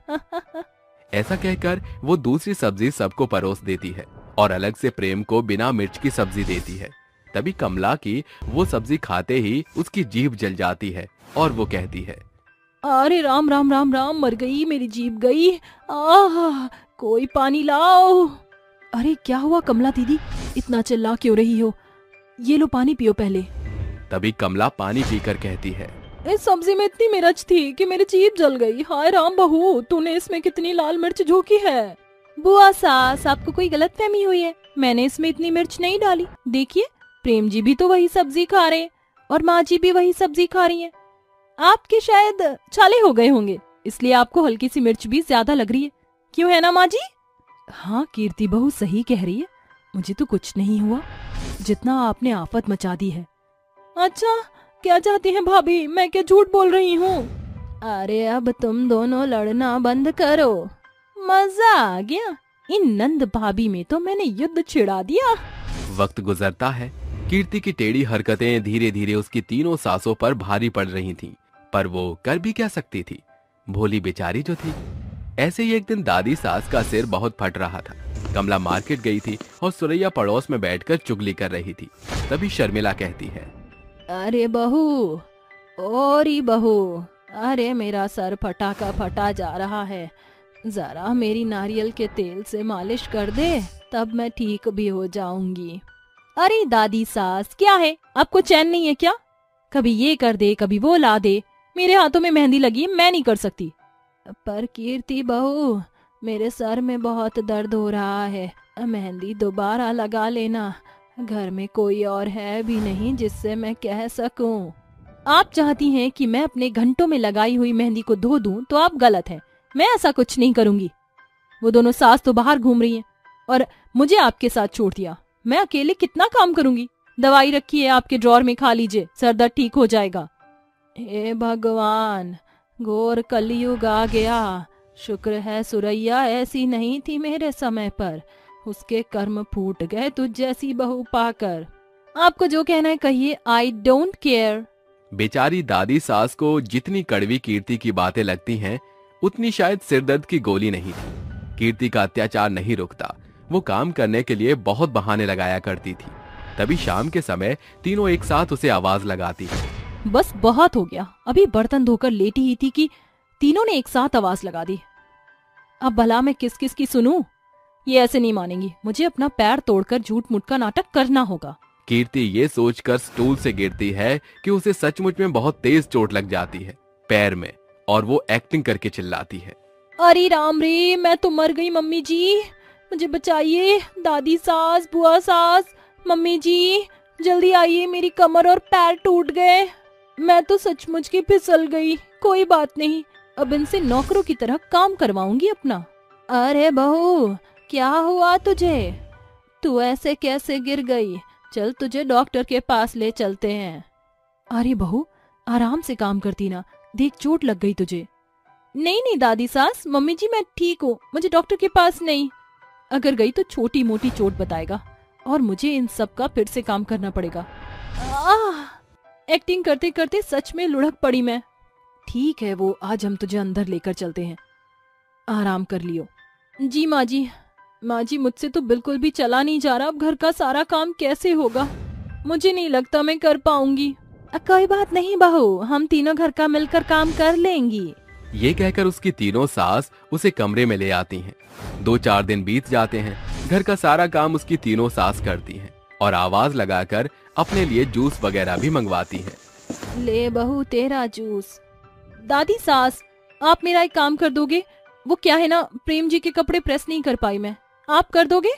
ऐसा कहकर वो दूसरी सब्जी सबको परोस देती है और अलग से प्रेम को बिना मिर्च की सब्जी देती है। तभी कमला की वो सब्जी खाते ही उसकी जीभ जल जाती है और वो कहती है, अरे राम राम राम राम, मर गई मेरी जीभ गई। आह, कोई पानी लाओ। अरे क्या हुआ कमला दीदी, इतना चिल्ला क्यों रही हो? ये लो पानी पियो पहले। तभी कमला पानी पीकर कहती है, इस सब्जी में इतनी मिर्च थी कि मेरी जीभ जल गई। हाय राम बहू, तूने इसमें कितनी लाल मिर्च झोंकी है। बुआ सास, आपको कोई गलतफहमी हुई है, मैंने इसमें इतनी मिर्च नहीं डाली। देखिए, प्रेम जी भी तो वही सब्जी खा रहे हैं और माँ जी भी वही सब्जी खा रही हैं। आपके शायद छाले हो गए होंगे, इसलिए आपको हल्की सी मिर्च भी ज्यादा लग रही है। क्यों है ना माँ जी? हाँ कीर्ति बहू सही कह रही है, मुझे तो कुछ नहीं हुआ, जितना आपने आफत मचा दी है। अच्छा, क्या चाहती हैं भाभी, मैं क्या झूठ बोल रही हूँ? अरे अब तुम दोनों लड़ना बंद करो, मजा आ गया। इन नंद भाभी में तो मैंने युद्ध छिड़ा दिया। वक्त गुजरता है। कीर्ति की टेढ़ी हरकतें धीरे धीरे उसकी तीनों सासों पर भारी पड़ रही थीं, पर वो कर भी क्या सकती थी, भोली बेचारी जो थी। ऐसे ही एक दिन दादी सास का सिर बहुत फट रहा था। कमला मार्केट गई थी और सुरैया पड़ोस में बैठकर चुगली कर रही थी। तभी शर्मिला कहती है, अरे बहू, ओरी बहू, अरे मेरा सर फटा का फटा जा रहा है, जरा मेरी नारियल के तेल से मालिश कर दे, तब मैं ठीक भी हो जाऊंगी। अरे दादी सास, क्या है, आपको चैन नहीं है क्या? कभी ये कर दे, कभी वो ला दे, मेरे हाथों में मेहंदी लगी, मैं नहीं कर सकती। पर कीर्ति बहू, मेरे सर में बहुत दर्द हो रहा है, मेहंदी दोबारा लगा लेना। घर में कोई और है भी नहीं जिससे मैं कह सकूं। आप चाहती हैं कि मैं अपने घंटों में लगाई हुई मेहंदी को धो दूं तो आप गलत हैं। मैं ऐसा कुछ नहीं करूंगी। वो दोनों सास तो बाहर घूम रही हैं और मुझे आपके साथ छोड़ दिया। मैं अकेले कितना काम करूंगी। दवाई रखी है आपके ड्रॉर में, खा लीजिए, सर दर्द ठीक हो जाएगा। हे भगवान, घोर कलयुग आ गया। शुक्र है सुरैया ऐसी नहीं थी मेरे समय पर, उसके कर्म फूट गए तुझ जैसी बहू पाकर। आपको जो कहना है कहिए, आई डोंट केयर। बेचारी दादी सास को जितनी कड़वी कीर्ति की बातें लगती हैं, उतनी शायद सिरदर्द की गोली नहीं थी। कीर्ति का अत्याचार नहीं रुकता। वो काम करने के लिए बहुत बहाने लगाया करती थी। तभी शाम के समय तीनों एक साथ उसे आवाज लगाती है। बस बहुत हो गया, अभी बर्तन धोकर लेटी ही थी कि तीनों ने एक साथ आवाज लगा दी। अब भला मैं किस किस की सुनूं? ये ऐसे नहीं मानेंगी, मुझे अपना पैर तोड़कर झूठ मूठ का नाटक करना होगा। कीर्ति ये सोचकर स्टूल से गिरती है कि उसे सचमुच में बहुत तेज चोट लग जाती है पैर में, और वो एक्टिंग करके चिल्लाती है, अरे राम रे, मैं तो मर गई मम्मी जी, मुझे बचाइए। दादी सास, बुआ सास, मम्मी जी जल्दी आइए, मेरी कमर और पैर टूट गए। मैं तो सचमुच की फिसल गई। कोई बात नहीं, अब इनसे नौकरों की तरह काम करवाऊंगी अपना। अरे बहू, क्या हुआ तुझे? तू ऐसे कैसे गिर गई? चल तुझे डॉक्टर के पास ले चलते हैं। अरे बहू, आराम से काम करती ना, देख चोट लग गई तुझे। नहीं नहीं दादी सास, मम्मी जी मैं ठीक हूँ, मुझे डॉक्टर के पास नहीं। अगर गई तो छोटी मोटी चोट बताएगा और मुझे इन सब का फिर से काम करना पड़ेगा। आह, एक्टिंग करते करते सच में लुढ़क पड़ी मैं। ठीक है, वो आज हम तुझे अंदर लेकर चलते हैं, आराम कर लियो। जी माँ जी, माँ जी मुझसे तो बिल्कुल भी चला नहीं जा रहा। अब घर का सारा काम कैसे होगा? मुझे नहीं लगता मैं कर पाऊंगी। कोई बात नहीं बहू, हम तीनों घर का मिलकर काम कर लेंगी। ये कहकर उसकी तीनों सास उसे कमरे में ले आती हैं। दो चार दिन बीत जाते हैं। घर का सारा काम उसकी तीनों सास करती हैं और आवाज लगाकर अपने लिए जूस वगैरह भी मंगवाती हैं। ले बहू तेरा जूस। दादी सास, आप मेरा एक काम कर दोगे? वो क्या है ना, प्रेम जी के कपड़े प्रेस नहीं कर पाई मैं, आप कर दोगे?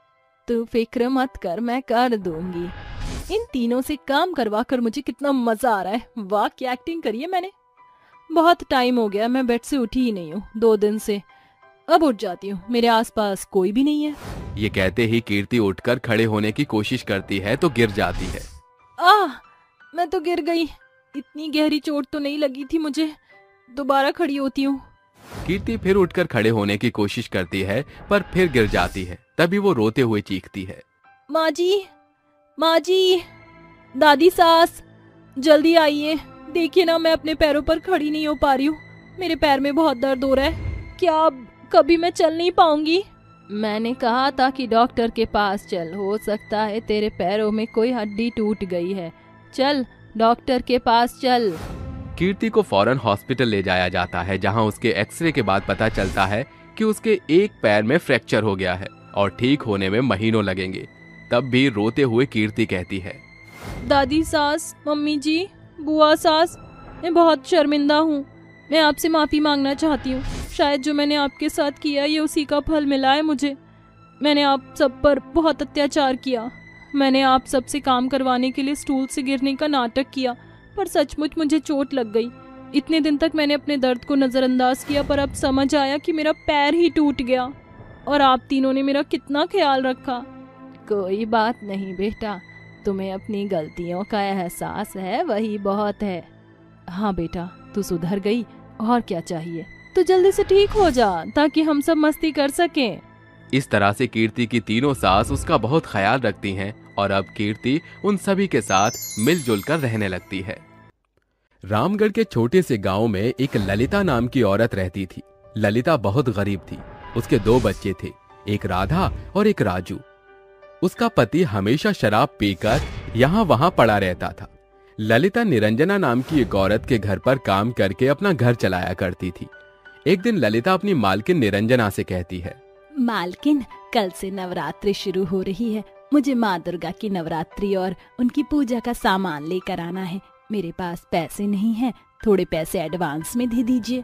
तू फिक्र मत कर, मैं कर दूंगी। इन तीनों से काम करवा कर मुझे कितना मजा आ रहा है। वाह क्या एक्टिंग करी है मैंने। बहुत टाइम हो गया, मैं बेड से उठी ही नहीं हूँ दो दिन से। अब उठ जाती हूँ, मेरे आसपास कोई भी नहीं है। ये कहते ही कीर्ति उठकर खड़े होने की कोशिश करती है तो गिर जाती है। आह, मैं तो गिर गई। इतनी गहरी चोट तो नहीं लगी थी मुझे। दोबारा खड़ी होती हूँ। कीर्ति फिर उठकर खड़े होने की कोशिश करती है पर फिर गिर जाती है। तभी वो रोते हुए चीखती है, माँ जी, माँ जी, दादी सास जल्दी आइए। देखिए ना, मैं अपने पैरों पर खड़ी नहीं हो पा रही हूँ। मेरे पैर में बहुत दर्द हो रहा है। क्या अब कभी मैं चल नहीं पाऊंगी? मैंने कहा था कि डॉक्टर के पास चल, हो सकता है तेरे पैरों में कोई हड्डी टूट गई है। चल डॉक्टर के पास चल। कीर्ति को फौरन हॉस्पिटल ले जाया जाता है, जहां उसके एक्सरे के बाद पता चलता है कि उसके एक पैर में फ्रैक्चर हो गया है और ठीक होने में महीनों लगेंगे। तब भी रोते हुए कीर्ति कहती है, दादी सास, मम्मी जी, बुआ सास, मैं बहुत शर्मिंदा हूँ। मैं आपसे माफी मांगना चाहती हूँ। शायद जो मैंने आपके साथ किया ये उसी का फल मिला है मुझे। मैंने आप सब पर बहुत अत्याचार किया। मैंने आप सबसे काम करवाने के लिए स्टूल से गिरने का नाटक किया, पर सचमुच मुझे चोट लग गई। इतने दिन तक मैंने अपने दर्द को नजरअंदाज किया, पर अब समझ आया कि मेरा पैर ही टूट गया और आप तीनों ने मेरा कितना ख्याल रखा। कोई बात नहीं बेटा, तुम्हें अपनी गलतियों का एहसास है, वही बहुत है। हाँ बेटा, तू सुधर गई, और क्या चाहिए? तू जल्दी से ठीक हो जा ताकि हम सब मस्ती कर सकें। इस तरह से कीर्ति की तीनों सास उसका बहुत ख्याल रखती हैं और अब कीर्ति उन सभी के साथ मिलजुल कर रहने लगती है। रामगढ़ के छोटे से गांव में एक ललिता नाम की औरत रहती थी। ललिता बहुत गरीब थी। उसके दो बच्चे थे, एक राधा और एक राजू। उसका पति हमेशा शराब पीकर यहाँ वहां पड़ा रहता था। ललिता निरंजना नाम की एक औरत के घर पर काम करके अपना घर चलाया करती थी। एक दिन ललिता अपनी मालकिन निरंजना से कहती है, मालकिन, कल से नवरात्रि शुरू हो रही है। मुझे माँ दुर्गा की नवरात्रि और उनकी पूजा का सामान लेकर आना है। मेरे पास पैसे नहीं है, थोड़े पैसे एडवांस में दे दीजिए।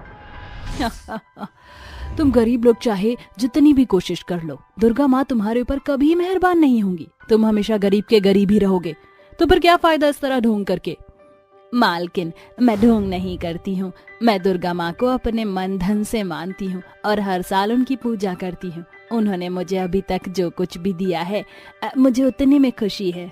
तुम गरीब लोग चाहे जितनी भी कोशिश कर लो, दुर्गा माँ तुम्हारे ऊपर कभी मेहरबान नहीं होंगी। तुम हमेशा गरीब के गरीब ही रहोगे, तो फिर क्या फायदा इस तरह ढोंग करके। मालकिन, मैं ढोंग नहीं करती हूँ। मैं दुर्गा माँ को अपने मन धन से मानती हूँ और हर साल उनकी पूजा करती हूँ। उन्होंने मुझे अभी तक जो कुछ भी दिया है, मुझे उतने में खुशी है।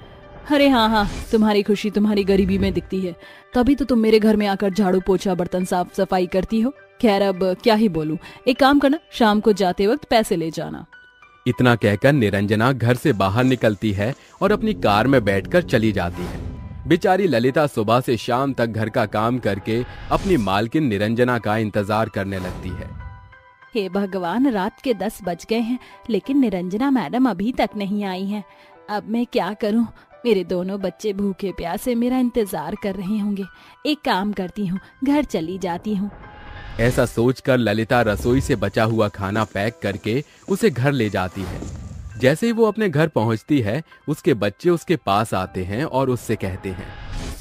अरे हाँ हाँ, तुम्हारी खुशी तुम्हारी गरीबी में दिखती है, तभी तो तुम मेरे घर में आकर झाड़ू पोछा बर्तन साफ सफाई करती हो। खैर अब क्या ही बोलूं, एक काम करना, शाम को जाते वक्त पैसे ले जाना। इतना कहकर निरंजना घर से बाहर निकलती है और अपनी कार में बैठकर चली जाती है। बेचारी ललिता सुबह से शाम तक घर का काम करके अपनी मालकिन निरंजना का इंतजार करने लगती है। हे भगवान, रात के दस बज गए हैं, लेकिन निरंजना मैडम अभी तक नहीं आई हैं। अब मैं क्या करूं? मेरे दोनों बच्चे भूखे प्यासे मेरा इंतजार कर रहे होंगे। एक काम करती हूँ, घर चली जाती हूँ। ऐसा सोचकर ललिता रसोई से बचा हुआ खाना पैक करके उसे घर ले जाती है। जैसे ही वो अपने घर पहुंचती है, उसके बच्चे उसके पास आते हैं और उससे कहते हैं,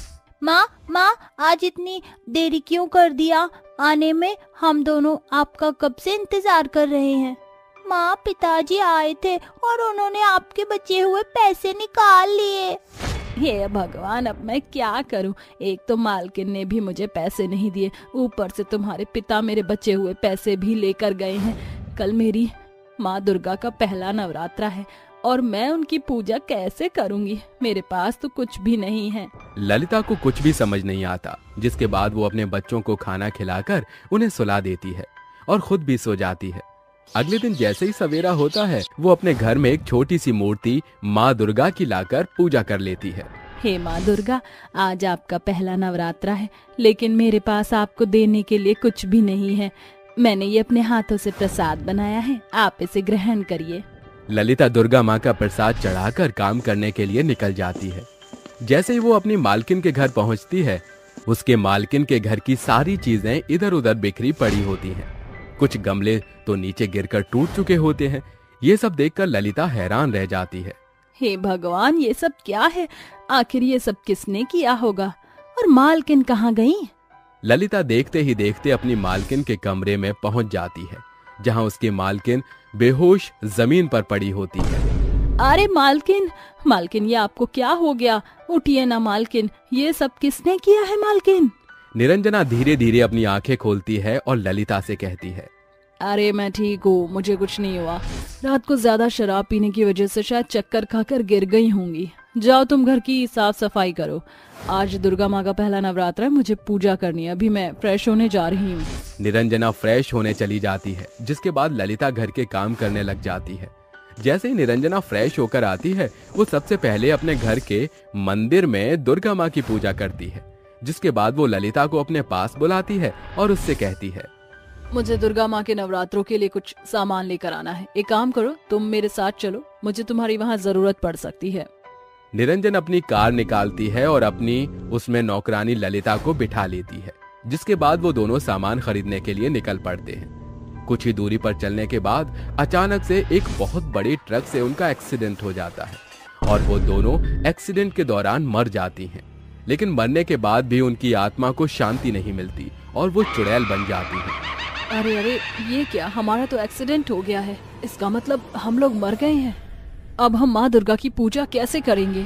माँ माँ, आज इतनी देरी क्यों कर दिया आने में? हम दोनों आपका कब से इंतजार कर रहे हैं। माँ, पिताजी आए थे और उन्होंने आपके बचे हुए पैसे निकाल लिए। हे भगवान, अब मैं क्या करूं? एक तो मालकिन ने भी मुझे पैसे नहीं दिए, ऊपर से तुम्हारे पिता मेरे बचे हुए पैसे भी लेकर गए हैं। कल मेरी माँ दुर्गा का पहला नवरात्रा है और मैं उनकी पूजा कैसे करूंगी? मेरे पास तो कुछ भी नहीं है। ललिता को कुछ भी समझ नहीं आता, जिसके बाद वो अपने बच्चों को खाना खिलाकर उन्हें सुला देती है और खुद भी सो जाती है। अगले दिन जैसे ही सवेरा होता है, वो अपने घर में एक छोटी सी मूर्ति माँ दुर्गा की लाकर पूजा कर लेती है। हे माँ दुर्गा, आज आपका पहला नवरात्रा है, लेकिन मेरे पास आपको देने के लिए कुछ भी नहीं है। मैंने ये अपने हाथों से प्रसाद बनाया है, आप इसे ग्रहण करिए। ललिता दुर्गा माँ का प्रसाद चढ़ाकर काम करने के लिए निकल जाती है। जैसे ही वो अपनी मालकिन के घर पहुँचती है, उसके मालकिन के घर की सारी चीजें इधर उधर बिखरी पड़ी होती हैं। कुछ गमले तो नीचे गिरकर टूट चुके होते हैं। ये सब देखकर ललिता हैरान रह जाती है। हे भगवान, ये सब क्या है? आखिर ये सब किसने किया होगा? और मालकिन कहाँ गई? ललिता देखते ही देखते अपनी मालकिन के कमरे में पहुंच जाती है, जहां उसकी मालकिन बेहोश जमीन पर पड़ी होती है। अरे मालकिन, मालकिन, ये आपको क्या हो गया? उठिए ना मालकिन, ये सब किसने किया है मालकिन? निरंजना धीरे धीरे अपनी आंखें खोलती है और ललिता से कहती है, अरे मैं ठीक हूँ, मुझे कुछ नहीं हुआ। रात को ज्यादा शराब पीने की वजह से शायद चक्कर खाकर गिर गई होंगी। जाओ तुम घर की साफ सफाई करो। आज दुर्गा माँ का पहला नवरात्र है, मुझे पूजा करनी है। अभी मैं फ्रेश होने जा रही हूँ। निरंजना फ्रेश होने चली जाती है, जिसके बाद ललिता घर के काम करने लग जाती है। जैसे ही निरंजना फ्रेश होकर आती है, वो सबसे पहले अपने घर के मंदिर में दुर्गा माँ की पूजा करती है। जिसके बाद वो ललिता को अपने पास बुलाती है और उससे कहती है, मुझे दुर्गा माँ के नवरात्रों के लिए कुछ सामान लेकर आना है। एक काम करो, तुम मेरे साथ चलो, मुझे तुम्हारी वहाँ जरूरत पड़ सकती है। निरंजन अपनी कार निकालती है और अपनी उसमें नौकरानी ललिता को बिठा लेती है। जिसके बाद वो दोनों सामान खरीदने के लिए निकल पड़ते हैं। कुछ ही दूरी पर चलने के बाद अचानक से एक बहुत बड़ी ट्रक से उनका एक्सीडेंट हो जाता है और वो दोनों एक्सीडेंट के दौरान मर जाती हैं। लेकिन मरने के बाद भी उनकी आत्मा को शांति नहीं मिलती और वो चुड़ैल बन जाती है। अरे अरे, ये क्या? हमारा तो एक्सीडेंट हो गया है, इसका मतलब हम लोग मर गए हैं। अब हम माँ दुर्गा की पूजा कैसे करेंगे?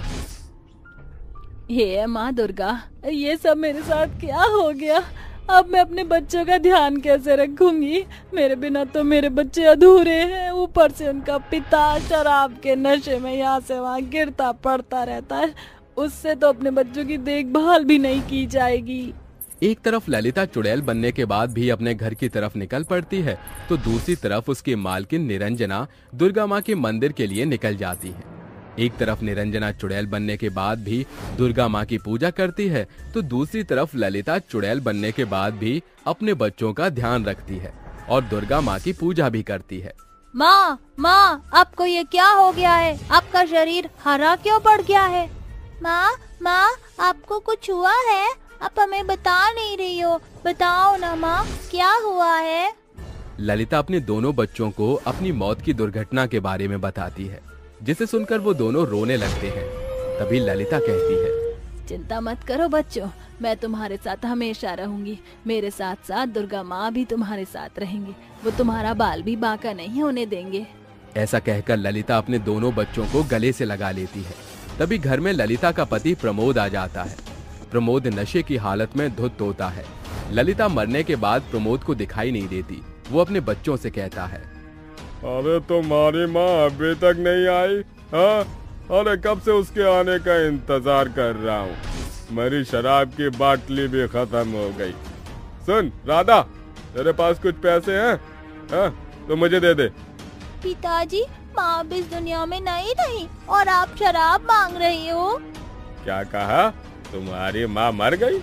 हे माँ दुर्गा, ये सब मेरे साथ क्या हो गया? अब मैं अपने बच्चों का ध्यान कैसे रखूंगी? मेरे बिना तो मेरे बच्चे अधूरे हैं। ऊपर से उनका पिता शराब के नशे में यहाँ से वहाँ गिरता पड़ता रहता है। उससे तो अपने बच्चों की देखभाल भी नहीं की जाएगी। एक तरफ ललिता चुड़ैल बनने के बाद भी अपने घर की तरफ निकल पड़ती है, तो दूसरी तरफ उसकी मालकिन निरंजना दुर्गा माँ के मंदिर के लिए निकल जाती है। एक तरफ निरंजना चुड़ैल बनने के बाद भी दुर्गा माँ की पूजा करती है, तो दूसरी तरफ ललिता चुड़ैल बनने के बाद भी अपने बच्चों का ध्यान रखती है और दुर्गा माँ की पूजा भी करती है। माँ माँ, आपको ये क्या हो गया है? आपका शरीर हरा क्यों पड़ गया है? माँ माँ, आपको कुछ हुआ है? आप हमें बता नहीं रही हो, बताओ ना माँ, क्या हुआ है? ललिता अपने दोनों बच्चों को अपनी मौत की दुर्घटना के बारे में बताती है, जिसे सुनकर वो दोनों रोने लगते हैं। तभी ललिता कहती है, चिंता मत करो बच्चों, मैं तुम्हारे साथ हमेशा रहूंगी। मेरे साथ साथ दुर्गा माँ भी तुम्हारे साथ रहेंगी। वो तुम्हारा बाल भी बांका नहीं होने देंगे। ऐसा कहकर ललिता अपने दोनों बच्चों को गले से लगा लेती है। तभी घर में ललिता का पति प्रमोद आ जाता है। प्रमोद नशे की हालत में धुत होता है। ललिता मरने के बाद प्रमोद को दिखाई नहीं देती। वो अपने बच्चों से कहता है, अरे तुम्हारी माँ अभी तक नहीं आई? हाँ, अरे कब से उसके आने का इंतजार कर रहा हूँ। मेरी शराब की बाटली भी खत्म हो गई। सुन राधा, तेरे पास कुछ पैसे हैं? हाँ, तो मुझे दे दे। पिताजी, माँ अब इस दुनिया में नहीं रही और आप शराब मांग रही हो। क्या कहा? तुम्हारी माँ मर गई?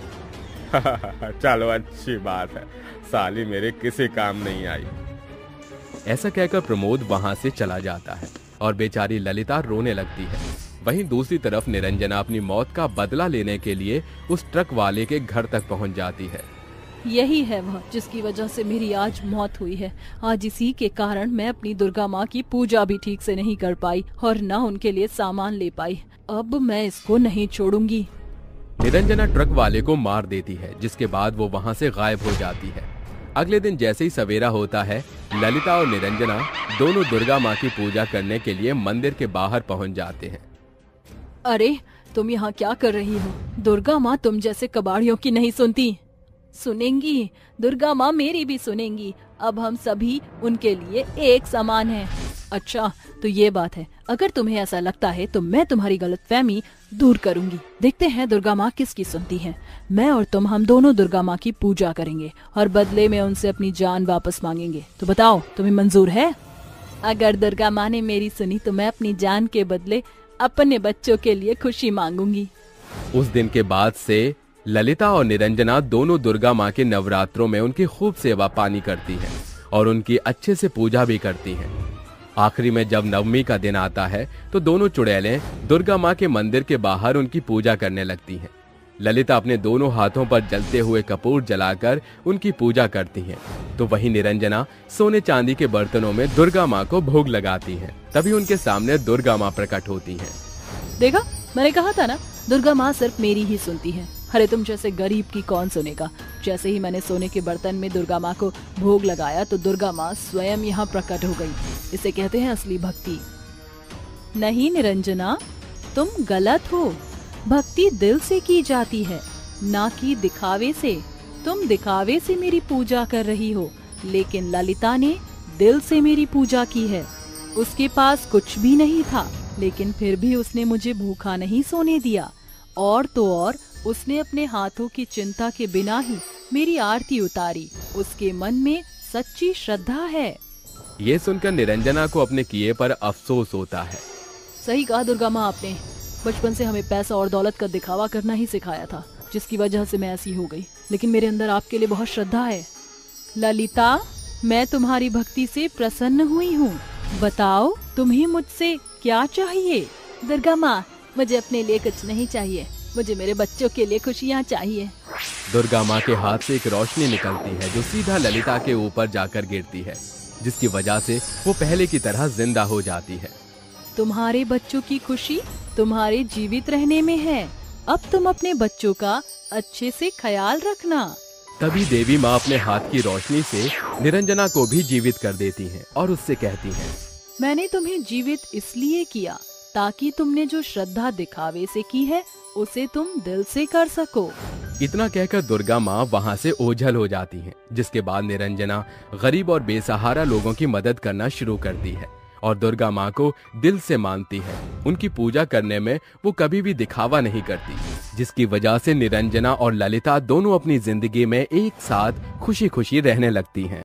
चलो अच्छी बात है, साली मेरे किसी काम नहीं आई। ऐसा कहकर प्रमोद वहां से चला जाता है और बेचारी ललिता रोने लगती है। वहीं दूसरी तरफ निरंजना अपनी मौत का बदला लेने के लिए उस ट्रक वाले के घर तक पहुंच जाती है। यही है वह जिसकी वजह से मेरी आज मौत हुई है। आज इसी के कारण मैं अपनी दुर्गा माँ की पूजा भी ठीक से नहीं कर पाई और न उनके लिए सामान ले पाई। अब मैं इसको नहीं छोड़ूंगी। निरंजना ट्रक वाले को मार देती है, जिसके बाद वो वहां से गायब हो जाती है। अगले दिन जैसे ही सवेरा होता है, ललिता और निरंजना दोनों दुर्गा माँ की पूजा करने के लिए मंदिर के बाहर पहुंच जाते हैं। अरे तुम यहाँ क्या कर रही हो? दुर्गा माँ तुम जैसे कबाड़ियों की नहीं सुनती। सुनेंगी, दुर्गा माँ मेरी भी सुनेंगी। अब हम सभी उनके लिए एक समान हैं। अच्छा तो ये बात है। अगर तुम्हें ऐसा लगता है तो मैं तुम्हारी गलतफहमी दूर करूंगी। देखते हैं दुर्गा माँ किसकी सुनती है। मैं और तुम हम दोनों दुर्गा माँ की पूजा करेंगे और बदले में उनसे अपनी जान वापस मांगेंगे। तो बताओ तुम्हें मंजूर है? अगर दुर्गा माँ ने मेरी सुनी तो मैं अपनी जान के बदले अपने बच्चों के लिए खुशी मांगूंगी। उस दिन के बाद से ललिता और निरंजना दोनों दुर्गा माँ के नवरात्रों में उनकी खूब सेवा पानी करती हैं और उनकी अच्छे से पूजा भी करती हैं। आखिरी में जब नवमी का दिन आता है तो दोनों चुड़ैलें दुर्गा माँ के मंदिर के बाहर उनकी पूजा करने लगती हैं। ललिता अपने दोनों हाथों पर जलते हुए कपूर जलाकर उनकी पूजा करती हैं, तो वहीं निरंजना सोने चांदी के बर्तनों में दुर्गा माँ को भोग लगाती हैं। तभी उनके सामने दुर्गा माँ प्रकट होती हैं। देखा, मैंने कहा था ना, दुर्गा माँ सिर्फ मेरी ही सुनती है। अरे तुम जैसे गरीब की कौन सुनेगा। जैसे ही मैंने सोने के बर्तन में दुर्गा माँ को भोग लगाया तो दुर्गा माँ स्वयं यहाँ प्रकट हो गई। इसे कहते हैं असली भक्ति। नहीं निरंजना, तुम गलत हो। भक्ति दिल से की जाती है, ना कि दिखावे से। तुम दिखावे से मेरी पूजा कर रही हो, लेकिन ललिता ने दिल से मेरी पूजा की है। उसके पास कुछ भी नहीं था, लेकिन फिर भी उसने मुझे भूखा नहीं सोने दिया। और तो और उसने अपने हाथों की चिंता के बिना ही मेरी आरती उतारी। उसके मन में सच्ची श्रद्धा है। ये सुनकर निरंजना को अपने किए पर अफसोस होता है। सही कहा दुर्गा माँ, आपने बचपन से हमें पैसा और दौलत का दिखावा करना ही सिखाया था, जिसकी वजह से मैं ऐसी हो गई। लेकिन मेरे अंदर आपके लिए बहुत श्रद्धा है। ललिता, मैं तुम्हारी भक्ति से प्रसन्न हुई हूँ। बताओ तुम्हें मुझसे क्या चाहिए? दुर्गा माँ, मुझे अपने लिए कुछ नहीं चाहिए, मुझे मेरे बच्चों के लिए खुशियाँ चाहिए। दुर्गा माँ के हाथ से एक रोशनी निकलती है जो सीधा ललिता के ऊपर जाकर गिरती है, जिसकी वजह से वो पहले की तरह जिंदा हो जाती है। तुम्हारे बच्चों की खुशी तुम्हारे जीवित रहने में है। अब तुम अपने बच्चों का अच्छे से ख्याल रखना। तभी देवी माँ अपने हाथ की रोशनी से निरंजना को भी जीवित कर देती हैं और उससे कहती हैं, मैंने तुम्हें जीवित इसलिए किया ताकि तुमने जो श्रद्धा दिखावे से की है उसे तुम दिल से कर सको। इतना कहकर दुर्गा माँ वहाँ से ओझल हो जाती हैं, जिसके बाद निरंजना गरीब और बेसहारा लोगों की मदद करना शुरू करती है और दुर्गा माँ को दिल से मानती है। उनकी पूजा करने में वो कभी भी दिखावा नहीं करती, जिसकी वजह से निरंजना और ललिता दोनों अपनी जिंदगी में एक साथ खुशी खुशी रहने लगती हैं।